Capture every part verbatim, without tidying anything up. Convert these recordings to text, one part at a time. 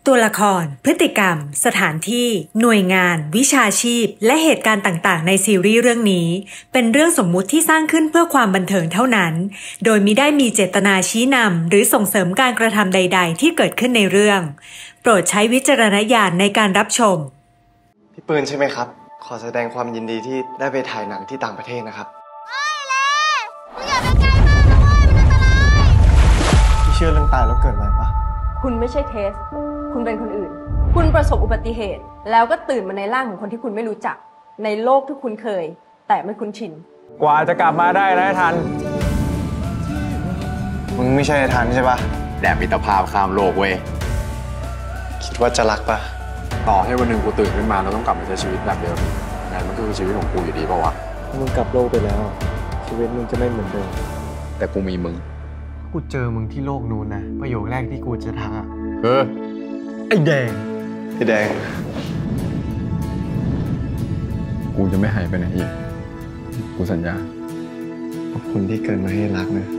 ตัวละครพฤติกรรมสถานที่หน่วยงานวิชาชีพและเหตุการณ์ต่างๆในซีรีส์เรื่องนี้เป็นเรื่องสมมุติที่สร้างขึ้นเพื่อความบันเทิงเท่านั้นโดยมิได้มีเจตนาชี้นำหรือส่งเสริมการกระทำใดๆที่เกิดขึ้นในเรื่องโปรดใช้วิจารณญาณในการรับชมพี่ปืนใช่ไหมครับขอแสดงความยินดีที่ได้ไปถ่ายหนังที่ต่างประเทศนะครับเฮ้ยเล่มึงอย่าไปไกลมากนะเว้ยมันอันตรายพี่เชื่อเรื่องตายแล้วเกิดใหม่ปะคุณไม่ใช่เทสคุณเป็นคนอื่นคุณประสบอุบัติเหตุแล้วก็ตื่นมาในร่างของคนที่คุณไม่รู้จักในโลกที่คุณเคยแต่ไม่คุ้นชินกว่าจะกลับมาได้นะทันมึงไม่ใช่ทันใช่ปะแดดมิตรภาพข้ามโลกเว้ยคิดว่าจะรักปะต่อให้วันหนึ่งกูตื่นขึ้นมาแล้วต้องกลับมาใช้ชีวิตแบบเดิมงั้นมันก็คือชีวิตของกูอยู่ดีป่าวะมึงกลับโลกไปแล้วชีวิตมึงจะไม่เหมือนเดิมแต่กูมีมึงกูเจอมึงที่โลกนู้นนะประโยคแรกที่กูจะทักอ่ะเออไอ้แดงไอ้แดงกูจะไม่หายไปไหนอีกกูสัญญาขอบคุณที่เกิดมาให้รักนะ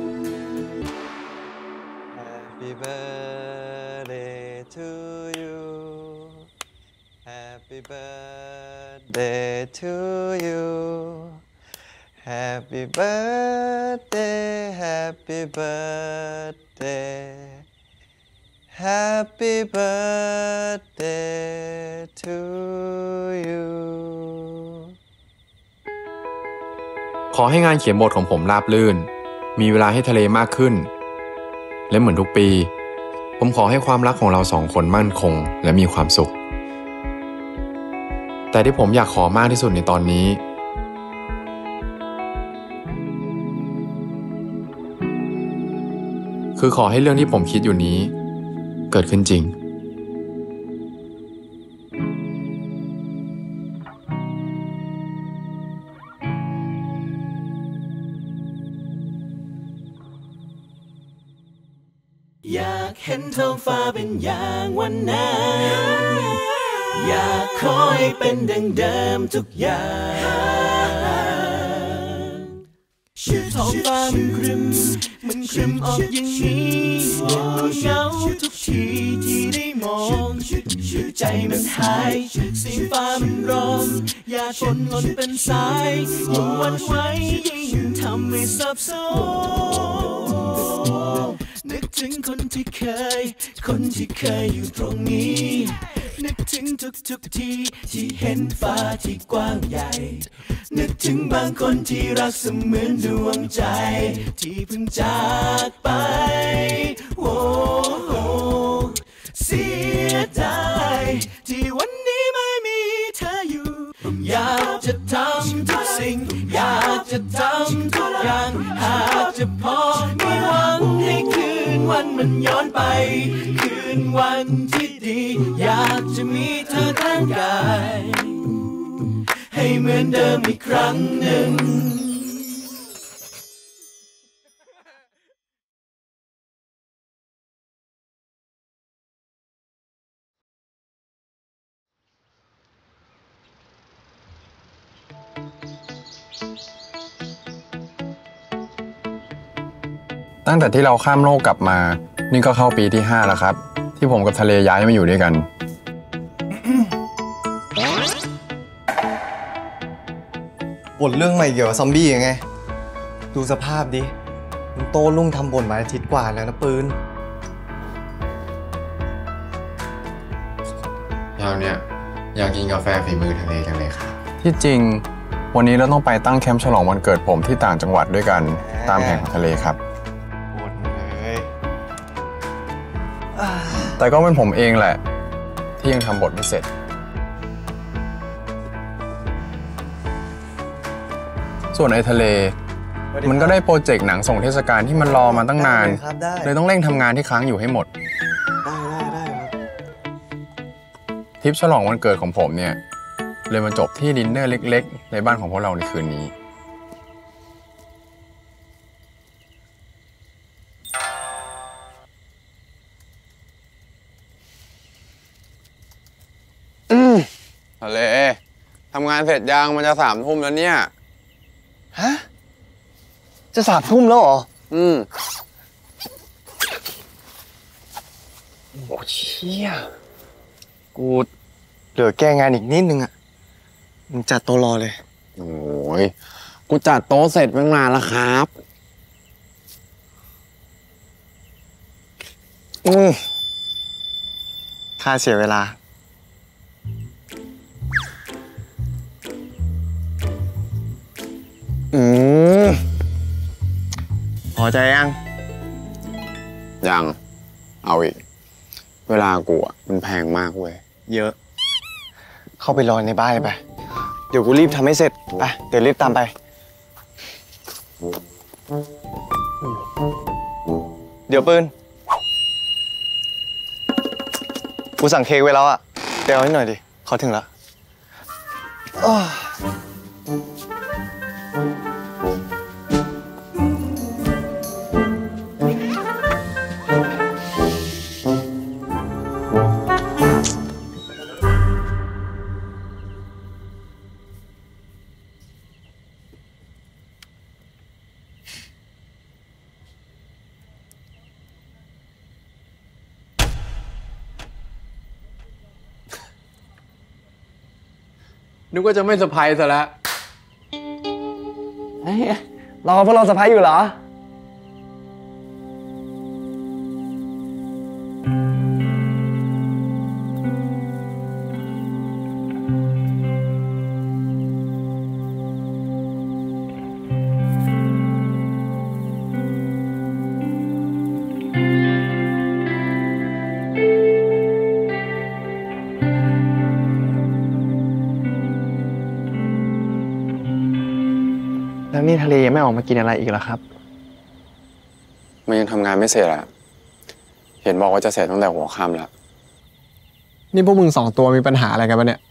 Happy birthday to you Happy birthday to you Happy birthday Happy birthday Happy birthday to you ขอให้งานเขียนบทของผมราบรื่นมีเวลาให้ทะเลมากขึ้นและเหมือนทุกปีผมขอให้ความรักของเราสองคนมั่นคงและมีความสุขแต่ที่ผมอยากขอมากที่สุดในตอนนี้คือขอให้เรื่องที่ผมคิดอยู่นี้เกิดขึ้นจริงอยากเห็นท้องฟ้าเป็นอย่างวันนั้นอยากขอให้เป็นดังเดิมทุกอย่างท้องฟ้ามันครึ้มมันครึ้มออกอย่างนี้เหงาทุกทีที่ได้มองใจมันหายเสียงฟ้ามันร้องอยากฝนหล่นเป็นสายยิ่งหวั่นไหวยิ่งทำให้สับสนนึกถึงคนที่เคยคนที่เคยอยู่ตรงนี้นึกถึงทุกทุกทีที่เห็นฟ้าที่กว้างใหญ่นึกถึงบางคนที่รักเสมือนดวงใจที่เพิ่งจากไปโอ้โหเสียดายที่วันนี้ไม่มีเธออยู่อยากจะทำทุกสิ่งอยากจะทำทุกอย่างหากจะพอมีหวังให้คืนวันมันย้อนไปคืนวันที่ดีอยากจะมีเธอข้างกายให้เหมือนเดิมอีกครั้งหนึ่งตั้งแต่ที่เราข้ามโลกกลับมานี่ก็เข้าปีที่ห้าแล้วครับที่ผมกับทะเลย้ายมาอยู่ด้วยกันบทเรื่องใหม่เกี่ยวกับซอมบี้ยังไงดูสภาพดิมันโตลุ่งทำบทมาอาทิตย์กว่าแล้วนะปืนยาวเนี่ยอยากกินกาแฟฝีมือทะเลจังเลยครับที่จริงวันนี้เราต้องไปตั้งแคมป์ฉลองวันเกิดผมที่ต่างจังหวัดด้วยกันตามแห่งของทะเลครับแต่ก็เป็นผมเองแหละที่ยังทำบทไม่เสร็จส่วนไอ้ทะเลมันก็ได้โปรเจกต์หนังส่งเทศกาลที่มันรอมาตั้งนานเลยต้องเร่งทำงานที่ค้างอยู่ให้หมดได้ได้ได้ครับทริปฉลองวันเกิดของผมเนี่ยเลยมาจบที่ดินเนอร์เล็กๆในบ้านของพวกเราในคืนนี้ทะเลทำงานเสร็จยังมันจะสามทุ่มแล้วเนี่ยฮะจะสามทุ่มแล้วเหรออืมโอ้เชี่ยกูเหลือแก้งานอีกนิดนึงอ่ะมึงจัดโต๊ะรอเลยโอ้ยกูจัดโต๊ะเสร็จตั้งนานแล้วครับอืมค่าเสียเวลาอืมพอใจยังยังเอาอีกเวลากูอ่ะมันแพงมากเว้ยเยอะเข้าไปรอในบ้านเลยไปเดี๋ยวกูรีบทำให้เสร็จไปเดี๋ยวรีบตามไปเดี๋ยวปืนกูสั่งเค้กไว้แล้วอ่ะเดี๋ยวให้หน่อยดิเขาถึงแล้วนึกว่าจะไม่เซอร์ไพรส์ซะแล้วรอพวกเราเซอร์ไพรส์อยู่เหรอแล้วนี่ทะเลยังไม่ออกมากินอะไรอีกเหรอครับมันยังทำงานไม่เสร็จอะเห็นบอกว่าจะเสร็จตั้งแต่หัวค่ำแล้วนี่พวกมึงสองตัวมีปัญหาอะไรกันปะเนี่ย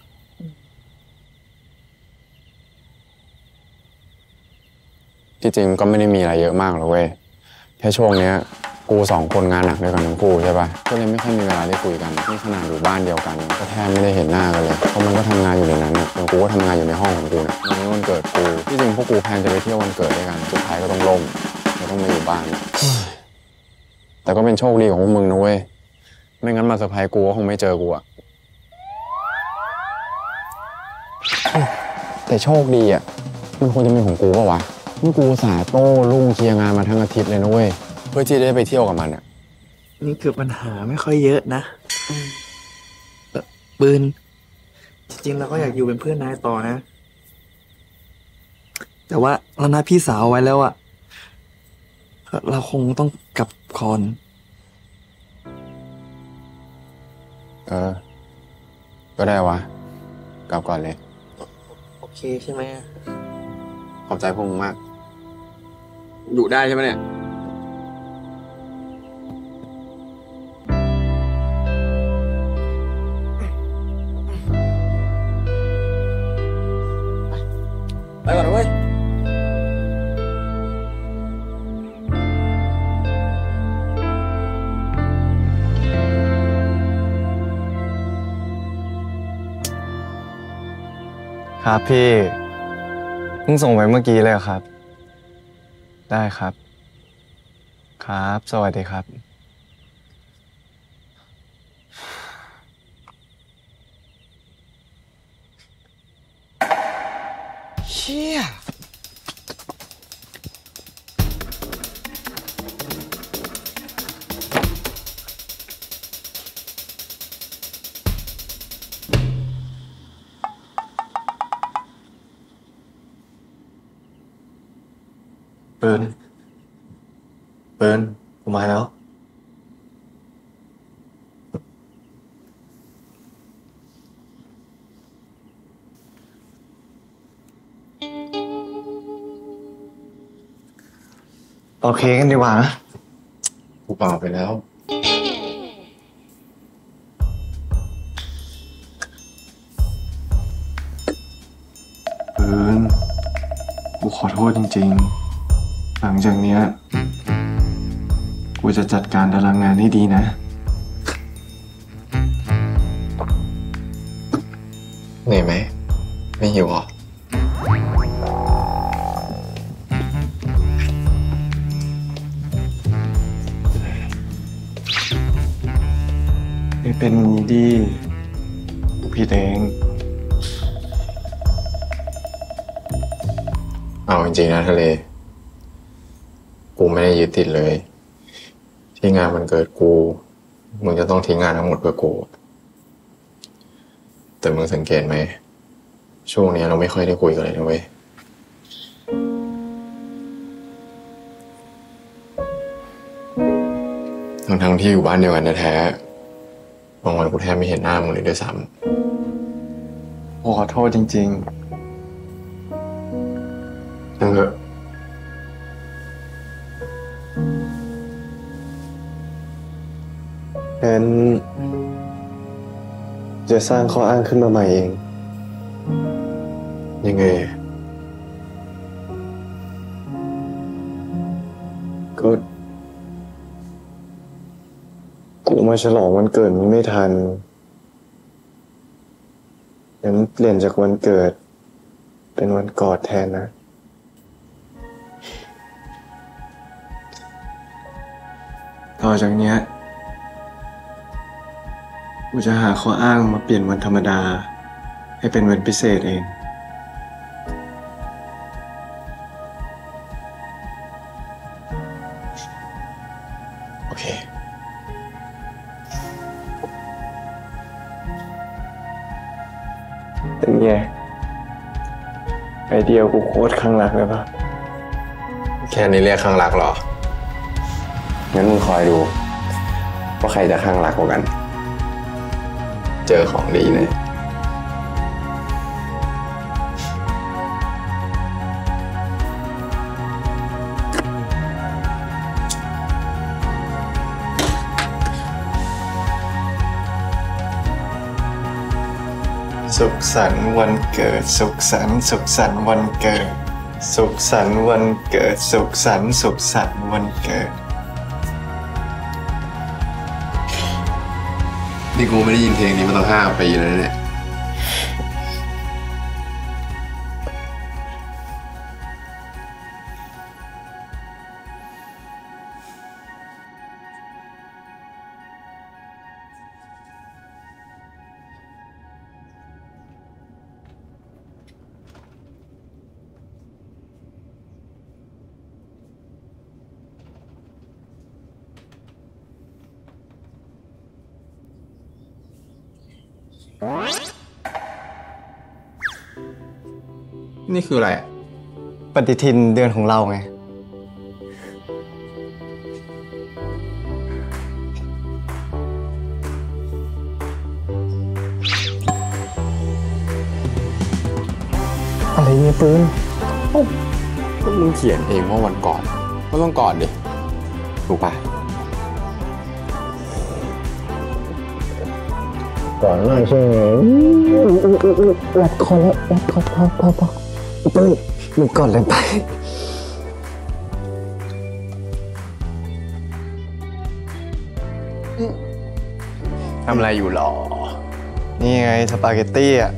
ที่จริงก็ไม่ได้มีอะไรเยอะมากหรอกเว้ยแค่ช่วงเนี้ยกูสองคนงานหนักด้วยกันทั้งคู่ใช่ป่ะก็เลยไม่ค่อยมีเวลาได้คุยกันนี่ขนาดอยู่บ้านเดียวกันก็แทบไม่ได้เห็นหน้ากันเลยเพราะมันก็ทำงานอยู่ในนั้นเนี่ยแล้วกูก็ทำงานอยู่ในห้องของกูเนี่ยวันนี้วันเกิดกูที่จริงพวกกูแพลนจะไปเที่ยววันเกิดด้วยกันสุดท้ายก็ต้องล่มก็ต้องมาอยู่บ้านแต่ก็เป็นโชคดีของพวกมึงนะเว้ยไม่งั้นมาเซอร์ไพรส์กูก็คงไม่เจอกูอะแต่โชคดีอะมันควรจะเป็นของกูป่ะวะนี่กูสาโต้รุ่งเคลียร์งานมาทั้งอาทิตย์เลยนะเว้ยเพื่อที่ได้ไปเที่ยวกับมันอ่ะนี่คือปัญหาไม่ค่อยเยอะนะปืนจริงๆเราก็อยากอยู่เป็นเพื่อนนายต่อนะแต่ว่าเรานัดพี่สาวไว้แล้วอะเราคงต้องกลับก่อนเออก็ได้วะกลับก่อนเลยโอเคใช่ไหมขอบใจพวกมึงมากดุได้ใช่ไหมเนี่ยไปก่อนนะเว้ยครับพี่เพิ่งส่งไปเมื่อกี้เลยครับได้ครับครับสวัสดีครับเชี่ยเปิร์นเปิร์นกูมาแล้วโอเคกันดีกว่านะกูเปล่าไปแล้วเปิร์นกูขอโทษจริงๆหลังจากเนี้ยกูจะจัดการตารางงานให้ดีนะเหนื่อยไหมไม่หิวหรอไม่เป็นงี้ดีผิดเองเอาจริงๆนะทะเลกูไม่ได้ยึดติดเลยที่งานมันเกิดกูมึงจะต้องทิ้งงานทั้งหมดเพื่อกูแต่มึงสังเกตไหมช่วงนี้เราไม่ค่อยได้คุยกันเลยนะเว้ยทั้งทั้งที่อยู่บ้านเดียวกันแท้ๆบางวันกูแทบไม่เห็นหน้ามึงเลยด้วยซ้ำกูขอโทษจริงๆนั่งเถอะงั้นจะสร้างข้ออ้างขึ้นมาใหม่เองยังไงก็กูมาฉลองวันเกิดมึงไม่ทันงั้นเปลี่ยนจากวันเกิดเป็นวันกอดแทนนะต่อจากเนี้ยกูจะหาข้ออ้างมาเปลี่ยนวันธรรมดาให้เป็นวันพิเศษเองโอเคเป็นไงไอเดียกูโคตรข้างรักเลยปะแค่นี้เรียกข้างรักเหรองั้นมึงคอยดูว่าใครจะข้างรักกว่ากันเจอของดีเลยสุขสันต์วันเกิดสุขสันต์สุขสันต์วันเกิดสุขสันต์วันเกิดสุขสันต์สุขสันต์วันเกิดนี่กูไม่ได้ยินเพลงนี้มาตั้งห้าปีแล้วเนี่ยนี่คืออะไรปฏิทินเดือนของเราไงอะไรเนี่ยปืนก็มึงเขียนเองว่าวันก่อนก็ต้องก่อนดิถูกปะก่อนหน้าใช่ไหมรัดคอแล้วรัดคอพอพอพอปืนมึงก่อนเลยไปทำอะไรอยู่หรอนี่ไงสปาเกตตี้อ่ะ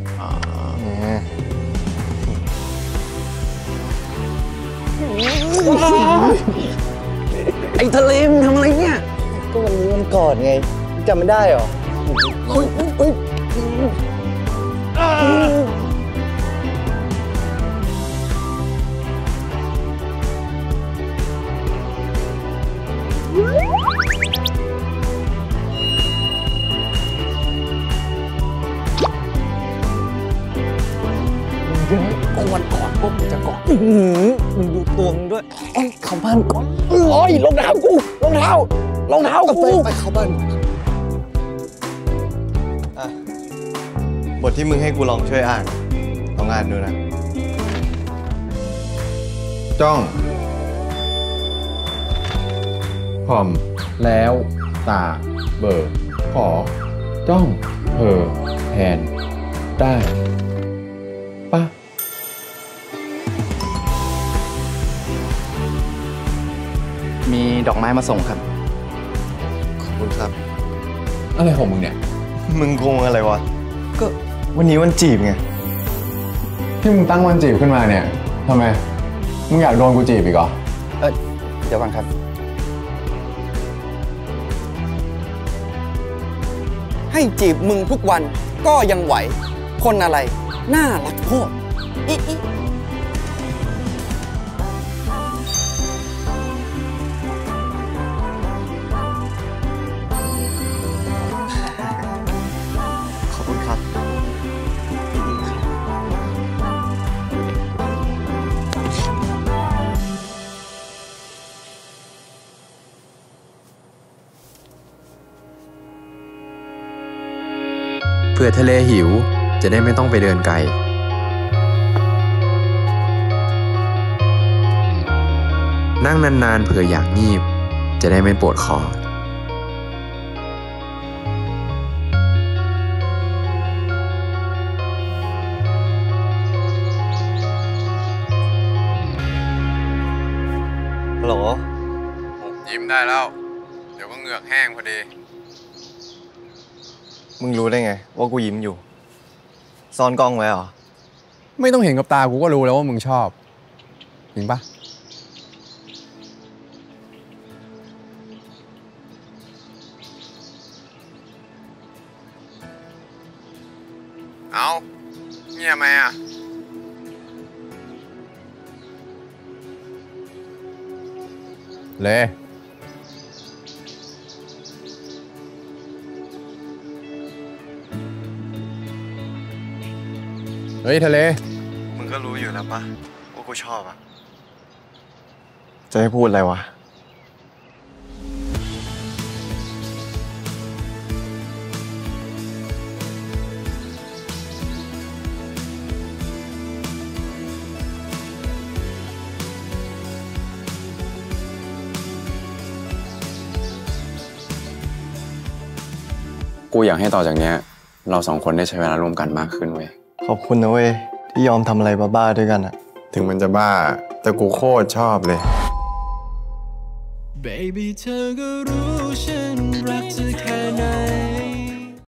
ไอ้ทะเลมึงทำอะไรเนี่ยก็วันนี้วันก่อนไงจำไม่ได้หรออุ้ยอุ้ยวันก่อนพวกมึงจะก่อนมึงดูตัวมึงด้วยโอ้ยเข้าบ้านก่อนโอ้ยรองเท้ากูรองเท้ารองเท้ากูไปเข้าบ้านบทที่มึงให้กูลองช่วยอ่านลองอ่านดูนะจ้องผ่อมแล้วตาเบิกขอจ้องเธอแทนได้ปะมีดอกไม้มาส่งครับขอบคุณครับอะไรของมึงเนี่ยมึงโกงอะไรวะก็วันนี้วันจีบไงที่มึงตั้งวันจีบขึ้นมาเนี่ยทำไมมึงอยากโดนกูจีบอีกเหรอเออเดี๋ยวก่อนครับให้จีบมึงทุกวันก็ยังไหวคนอะไรน่ารักโคตรอิอิขอบคุณครับเผื่อทะเลหิวจะได้ไม่ต้องไปเดินไกลนั่งนานๆเผื่ออยากงีบจะได้ไม่ปวดคอฮัลโหลยิ้มได้แล้ว เดี๋ยวก็เหงือกแห้งพอดีมึงรู้ได้ไงว่ากูยิ้มอยู่ซ่อนกล้องไว้เหรอไม่ต้องเห็นกับตากูก็รู้แล้วว่ามึงชอบจริงปะเอาเงียบไหมอ่ะเลยเฮ้ยทะเลมึงก็รู้อยู่แล้วปะว่ากูชอบอะจะให้พูดอะไรวะกูอยากให้ต่อจากเนี้ยเราสองคนได้ใช้เวลาร่วมกันมากขึ้นเว้ยขอบคุณนะเว้ยที่ยอมทำอะไรบ้าๆด้วยกันอะถึงมันจะบ้าแต่กูโคตรชอบเลย Baby เธอก็รู้ฉันรักเธอแค่ไหน